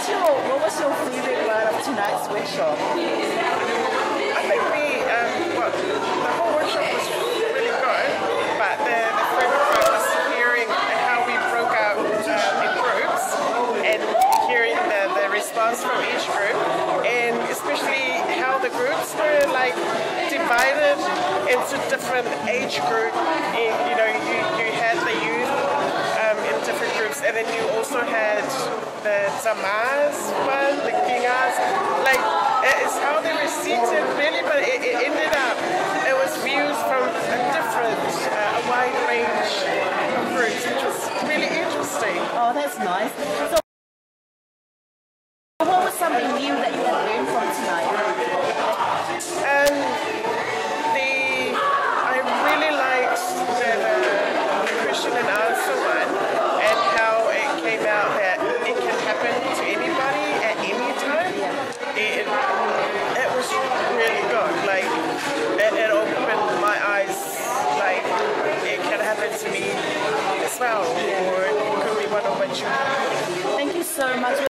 what was your favorite part of tonight's workshop? I think well, the whole workshop was really good, but the favorite part was hearing how we broke out in groups and hearing the response from each group, and especially how the groups were like divided into different age groups. You know, you had the youth in different groups, and then you also had the Tamaz one, the Kingas, like it's how they were seated really, but it ended up, it was views from a wide range of groups, which was really interesting. Oh, that's nice. So what was something new that you have learned from tonight? I really liked the question and answer one, and how it came out that it can happen to anybody at any time. It was really good. Like it opened my eyes. Like it can happen to me as well, or it could be one of my children.